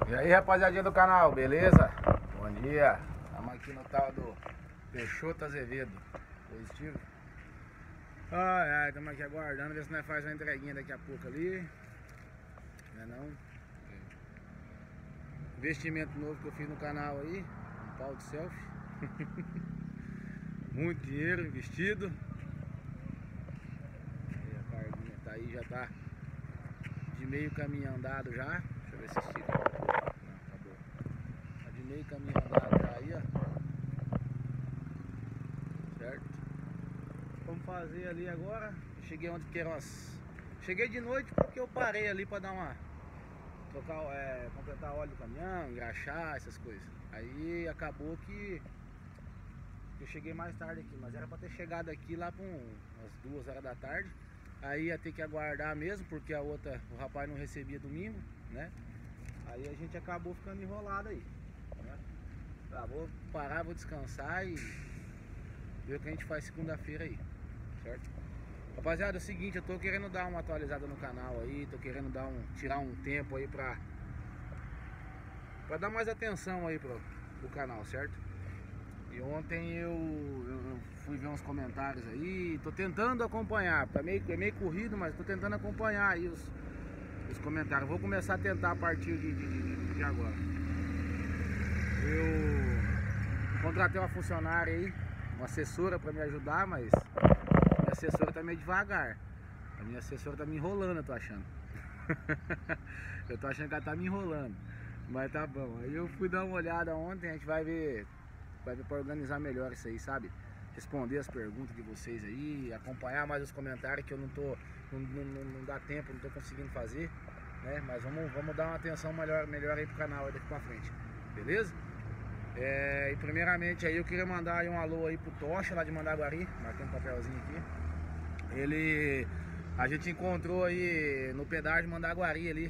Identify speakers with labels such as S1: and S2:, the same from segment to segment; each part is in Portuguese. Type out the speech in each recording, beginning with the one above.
S1: E aí, rapaziadinha do canal, beleza? Bom dia. Estamos aqui no tal do Peixoto Azevedo. Positivo. Ai, estamos aqui aguardando, ver se nós faz uma entreguinha daqui a pouco ali. Não é não? Investimento novo que eu fiz no canal aí. Um pau de selfie. Muito dinheiro investido. E a carguinha tá aí, já tá de meio caminho andado já. Deixa eu ver se estica. Não, tá bom. Tá de meio caminho andado já aí, ó. Certo? Vamos fazer ali agora. Eu cheguei ontem que era umas... Cheguei de noite porque eu parei ali pra dar uma... completar óleo do caminhão, engraxar, essas coisas. Aí acabou que eu cheguei mais tarde aqui, mas era pra ter chegado aqui lá por umas 2 horas da tarde. Aí ia ter que aguardar mesmo, porque o rapaz não recebia domingo, né? Aí a gente acabou ficando enrolado aí, né? Tá, vou parar, vou descansar e ver o que a gente faz segunda-feira aí, certo? Rapaziada, é o seguinte, eu tô querendo dar uma atualizada no canal aí, tô querendo tirar um tempo aí pra dar mais atenção aí pro canal, certo? E ontem eu fui ver uns comentários aí, tô tentando acompanhar, é meio corrido, mas tô tentando acompanhar aí os comentários. Vou começar a tentar a partir de agora. Eu contratei uma funcionária aí, uma assessora pra me ajudar, mas minha assessora tá meio devagar. A minha assessora tá me enrolando, eu tô achando. Eu tô achando que ela tá me enrolando. Mas tá bom. Aí eu fui dar uma olhada ontem, a gente vai ver pra organizar melhor isso aí, sabe? Responder as perguntas de vocês aí, acompanhar mais os comentários que eu não dá tempo, não tô conseguindo fazer, né? Mas vamos dar uma atenção melhor aí pro canal aí daqui pra frente, beleza? E primeiramente aí eu queria mandar aí um alô aí pro Tocha lá de Mandaguari, marquei um papelzinho aqui. A gente encontrou aí no pedágio de Mandaguari ali.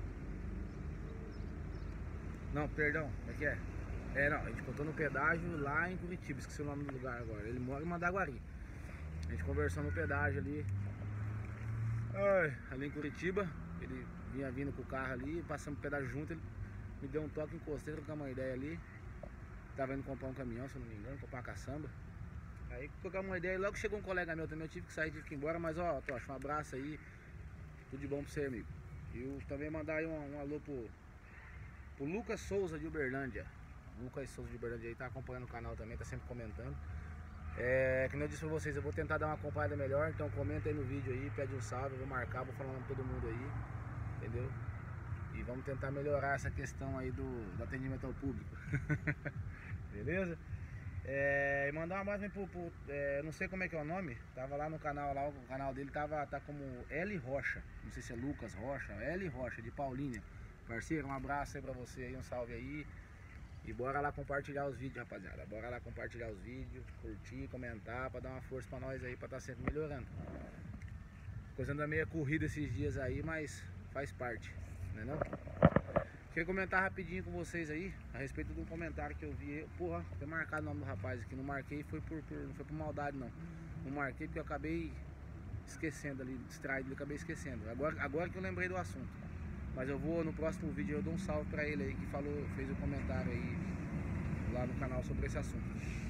S1: Não, perdão, como é que é? Não, a gente encontrou no pedágio lá em Curitiba, esqueci o nome do lugar agora. Ele mora em Mandaguari. A gente conversou no pedágio ali. Ali em Curitiba. Ele vinha vindo com o carro ali, passamos o pedágio junto. Ele me deu um toque, encostei, trocamos uma ideia ali. Tava indo comprar um caminhão, se eu não me engano, comprar uma caçamba. Aí trocamos uma ideia e logo chegou um colega meu também. Eu tive que sair, tive que ir embora. Mas ó, Tocha, um abraço aí. Tudo de bom pra você, amigo. E eu também mandar aí um alô pro Lucas Souza de Uberlândia. O Lucas Souza de Uberlândia aí tá acompanhando o canal também, tá sempre comentando. Como eu disse pra vocês, eu vou tentar dar uma acompanhada melhor. Então comenta aí no vídeo aí, pede um salve, eu vou marcar, vou falar com todo mundo aí, entendeu? E vamos tentar melhorar essa questão aí do atendimento ao público. Beleza? E mandar um abraço pro não sei como é que é o nome. Tava lá no canal, lá o canal dele tá como L Rocha. Não sei se é Lucas Rocha, L Rocha, de Paulínia. Parceiro, um abraço aí pra você aí, um salve aí. E bora lá compartilhar os vídeos, rapaziada. Bora lá compartilhar os vídeos, curtir, comentar, pra dar uma força pra nós aí, pra tá sempre melhorando. Coisa anda meio corrida esses dias aí, mas faz parte, né não? Queria comentar rapidinho com vocês aí, a respeito de um comentário que eu vi. Porra, tem marcado o nome do rapaz aqui, não marquei, não foi por maldade não. Não marquei porque eu acabei esquecendo ali, distraído, eu acabei esquecendo. Agora que eu lembrei do assunto. Mas eu vou, no próximo vídeo eu dou um salve pra ele aí que fez um comentário aí lá no canal sobre esse assunto.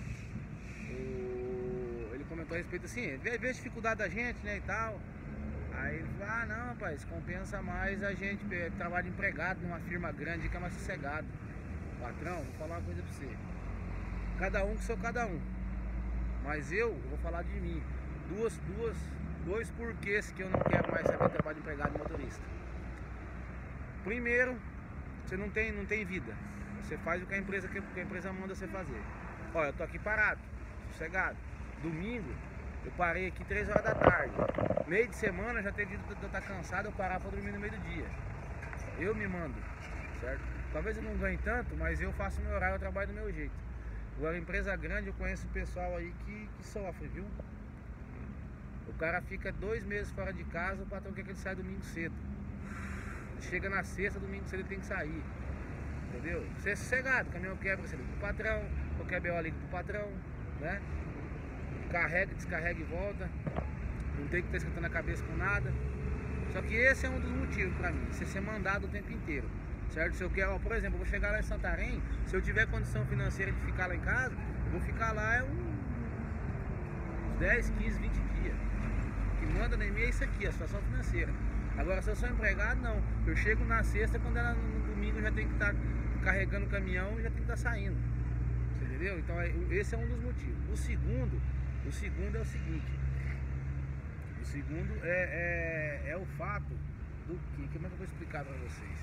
S1: Ele comentou a respeito assim, vê a dificuldade da gente, né, e tal. Aí ele falou, não, rapaz, compensa mais a gente trabalhar empregado numa firma grande que é mais sossegado. Patrão, vou falar uma coisa pra você. Cada um que sou cada um. Mas eu vou falar de mim. Dois porquês que eu não quero mais saber trabalho de empregado de motorista. Primeiro, você não tem vida. Você faz o que a empresa manda você fazer. Olha, eu tô aqui parado, sossegado. Domingo, eu parei aqui 3 horas da tarde. Meio de semana, já teve dia de eu estar cansado, eu parar pra dormir no meio do dia. Eu me mando, certo? Talvez eu não ganhe tanto, mas eu faço o meu horário, eu trabalho do meu jeito. Agora, empresa grande, eu conheço o pessoal aí que sofre, viu? O cara fica 2 meses fora de casa, o patrão quer que ele saia domingo cedo. Chega na sexta, domingo cedo ele tem que sair. Entendeu? Você é sossegado, caminhão quebra, você liga pro patrão, qualquer BO liga pro patrão, né? Carrega, descarrega e volta. Não tem que estar escutando a cabeça com nada. Só que esse é um dos motivos pra mim, você ser mandado o tempo inteiro. certo? Se eu quero, por exemplo, eu vou chegar lá em Santarém, se eu tiver condição financeira de ficar lá em casa, eu vou ficar lá uns 10, 15, 20 dias. O que manda nem meio é isso aqui, a situação financeira. Agora, se eu sou empregado, não. Eu chego na sexta, quando ela no domingo eu já tenho que estar carregando o caminhão e já tenho que estar saindo. Você entendeu? Então, esse é um dos motivos. O segundo é o seguinte. O segundo é o fato do que... Como é que eu vou explicar para vocês?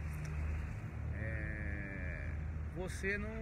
S1: Você não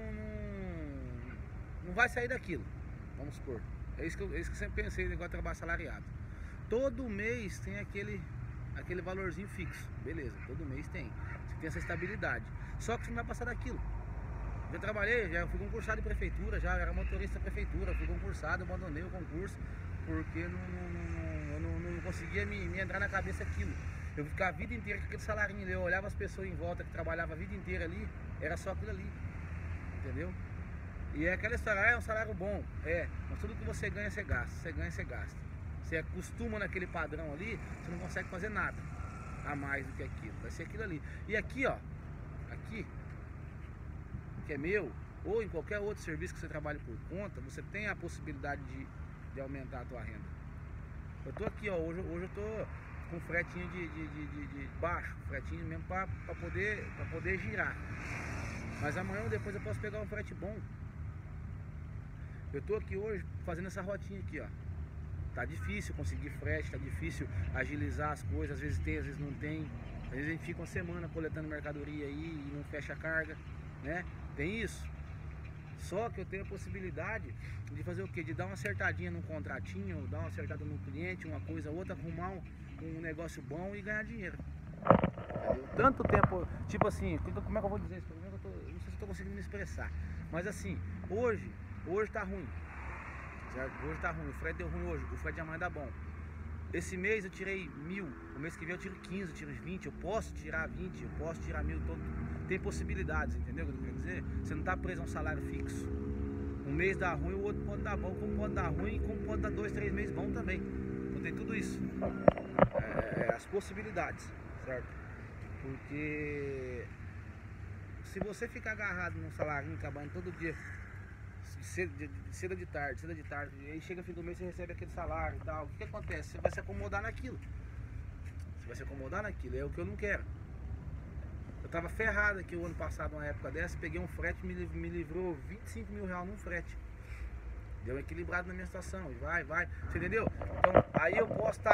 S1: vai sair daquilo, vamos supor. É isso que eu sempre pensei, negócio de trabalho assalariado. Todo mês tem aquele valorzinho fixo, beleza, todo mês tem. Você tem essa estabilidade. Só que você não vai passar daquilo. Já trabalhei, já fui concursado em prefeitura, já era motorista da prefeitura, fui concursado, abandonei o concurso porque eu não conseguia me entrar na cabeça aquilo. Eu ficava a vida inteira com aquele salarinho ali, eu olhava as pessoas em volta que trabalhavam a vida inteira ali, era só aquilo ali, entendeu? E é aquela história, é um salário bom, mas tudo que você ganha, você gasta, você ganha, você gasta. Você acostuma naquele padrão ali, você não consegue fazer nada a mais do que aquilo, vai ser aquilo ali. E aqui, ó, aqui, que é meu, ou em qualquer outro serviço que você trabalhe por conta, você tem a possibilidade de aumentar a tua renda. Eu tô aqui, ó, hoje eu tô com fretinho de baixo, fretinho mesmo para poder girar. Mas amanhã ou depois eu posso pegar um frete bom. Eu tô aqui hoje fazendo essa rotinha aqui, ó. Tá difícil conseguir frete, tá difícil agilizar as coisas, às vezes tem, às vezes não tem. Às vezes a gente fica uma semana coletando mercadoria aí e não fecha a carga, né? Tem isso. Só que eu tenho a possibilidade de fazer o quê? De dar uma acertadinha num contratinho, dar uma acertada num cliente, uma coisa ou outra, arrumar um negócio bom e ganhar dinheiro. Entendeu? Tanto tempo, tipo assim, como é que eu vou dizer isso? Não sei se eu tô conseguindo me expressar. Mas assim, hoje tá ruim. Certo? Hoje tá ruim, o frete deu ruim hoje, o frete de amanhã dá bom. Esse mês eu tirei 1.000, o mês que vem eu tiro 15, eu tiro 20, eu posso tirar 20, eu posso tirar 1.000, tem possibilidades, entendeu o que eu quero dizer? Você não tá preso a um salário fixo. Um mês dá ruim, o outro pode dar bom, como pode dar ruim, como pode dar 2, 3 meses bom também. Então tem tudo isso. As possibilidades, certo? Porque se você ficar agarrado num salarinho, trabalhando todo dia, cedo de tarde, e aí chega fim do mês você recebe aquele salário e tal, o que acontece? Você vai se acomodar naquilo. É o que eu não quero. Eu tava ferrado aqui o ano passado, uma época dessa, peguei um frete, me livrou 25 mil reais num frete. Deu equilibrado na minha situação, e vai, você entendeu? Então, aí eu posso estar